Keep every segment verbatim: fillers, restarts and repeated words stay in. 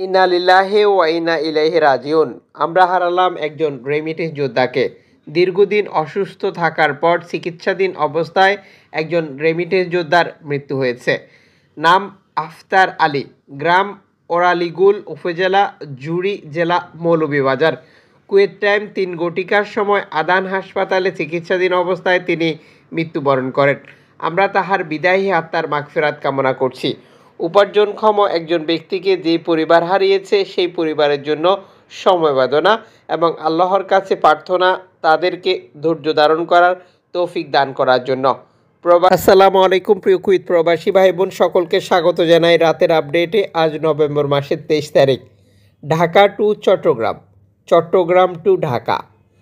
ইন্না লিল্লাহি ওয়া ইন্না ইলাইহি রাজিউন। আমরা হারালাম একজন রেমিটেন্স যোদ্ধাকে। দীর্ঘদিন অসুস্থ থাকার পর চিকিৎসাধীন অবস্থায় একজন রেমিটেন্স যোদ্ধার মৃত্যু হয়েছে। নাম আফতার আলী, গ্রাম ওরালিগুল, উপজেলা জুড়ি, জেলা মৌলভীবাজার। কুয়েত টাইম তিন ঘটিকার সময় আদান হাসপাতালে চিকিৎসাধীন অবস্থায় তিনি মৃত্যুবরণ করেন। আমরা তাহার বিদায়ী আত্মার মাগফিরাত কামনা করছি। উপার্জনক্ষম একজন ব্যক্তিকে যে পরিবার হারিয়েছে সেই পরিবারের জন্য সমবেদনা এবং আল্লাহর কাছে প্রার্থনা তাদেরকে ধৈর্য ধারণ করার তৌফিক দান করার জন্য। আসসালামু আলাইকুম প্রিয় কুয়েত প্রবাসী ভাই বোন, সকলকে স্বাগত জানাই রাতের আপডেটে। আজ নভেম্বর মাসের তেইশ তারিখ। ঢাকা টু চট্টগ্রাম, চট্টগ্রাম টু ঢাকা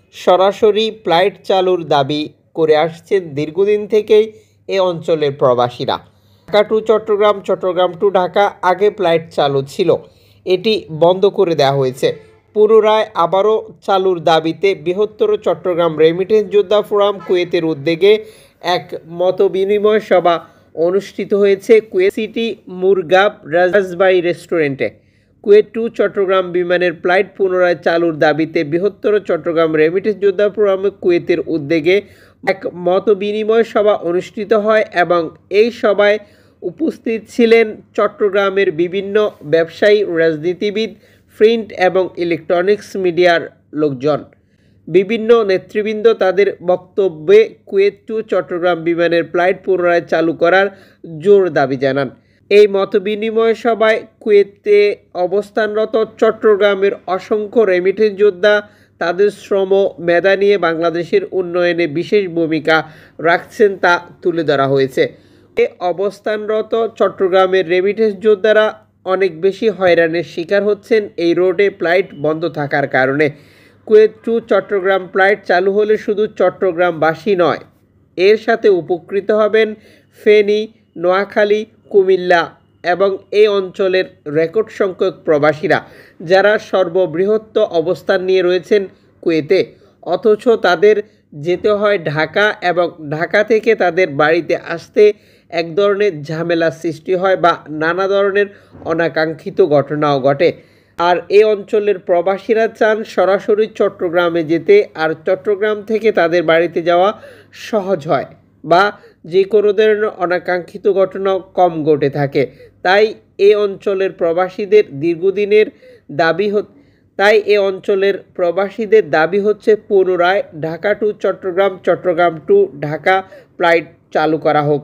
সরাসরি ফ্লাইট চালুর দাবি করে আসছেন দীর্ঘদিন থেকেই এ অঞ্চলের প্রবাসীরা। ঢাকা টু চট্টগ্রাম, চট্টগ্রাম টু ঢাকা আগে ফ্লাইট চালু ছিল, এটি বন্ধ করে দেওয়া হয়েছে। পুনরায় আবারও চালুর দাবিতে বৃহত্তর চট্টগ্রাম রেমিটেন্স যোদ্ধা ফোরাম কুয়েতের উদ্যোগে এক মতবিনিময় সভা অনুষ্ঠিত হয়েছে কুয়েত সিটি মুরগাব রাজবাড়ি রেস্টুরেন্টে। কুয়েত টু চট্টগ্রাম বিমানের ফ্লাইট পুনরায় চালুর দাবিতে বৃহত্তর চট্টগ্রাম রেমিটেন্স যোদ্ধা ফোরাম কুয়েতের উদ্যোগে এক মতবিনিময় সভা অনুষ্ঠিত হয় এবং এই সভায় উপস্থিত ছিলেন চট্টগ্রামের বিভিন্ন ব্যবসায়ী, রাজনীতিবিদ, প্রিন্ট এবং ইলেকট্রনিক্স মিডিয়ার লোকজন। বিভিন্ন নেতৃবৃন্দ তাদের বক্তব্যে কুয়েত টু চট্টগ্রাম বিমানের ফ্লাইট পুনরায় চালু করার জোর দাবি জানান। এই মতবিনিময় সভায় কুয়েতে অবস্থানরত চট্টগ্রামের অসংখ্য রেমিটেন্স যোদ্ধা তাদের শ্রম মেধা নিয়ে বাংলাদেশের উন্নয়নে বিশেষ ভূমিকা রাখছেন তা তুলে ধরা হয়েছে। এ অবস্থানরত চট্টগ্রামের রেমিটেন্স যোদ্ধারা অনেক বেশি হয়রানির শিকার হচ্ছেন এই রোডে ফ্লাইট বন্ধ থাকার কারণে। কুয়েত টু চট্টগ্রাম ফ্লাইট চালু হলে শুধু চট্টগ্রামবাসী নয়, এর সাথে উপকৃত হবেন ফেনী, নোয়াখালী, কুমিল্লা এবং এই অঞ্চলের রেকর্ড সংখ্যক প্রবাসীরা, যারা সর্ববৃহৎ অবস্থান নিয়ে রয়েছেন কুয়েতে, অথচ তাদের যেতে হয় ঢাকা এবং ঢাকা থেকে তাদের বাড়িতে আসতে এক ধরনের ঝামেলার সৃষ্টি হয় বা নানা ধরনের অনাকাঙ্ক্ষিত ঘটনাও ঘটে। আর এই অঞ্চলের প্রবাসীরা চান সরাসরি চট্টগ্রামে যেতে, আর চট্টগ্রাম থেকে তাদের বাড়িতে যাওয়া সহজ হয় বা যে কোনো ধরনের অনাকাঙ্ক্ষিত ঘটনাও কম ঘটে থাকে। তাই এই অঞ্চলের প্রবাসীদের দীর্ঘদিনের দাবি তাই এ অঞ্চলের প্রবাসীদের দাবি হচ্ছে পুনরায় Dhaka to Chattogram, Chattogram to Dhaka flight চালু করা হোক।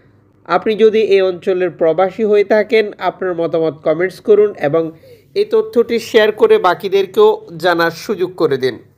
আপনি যদি এই অঞ্চলের প্রবাসী হয়ে থাকেন, আপনার মতামত কমেন্টস করুন এবং এই তথ্যটি শেয়ার করে বাকিদেরকেও জানার সুযোগ করে দিন।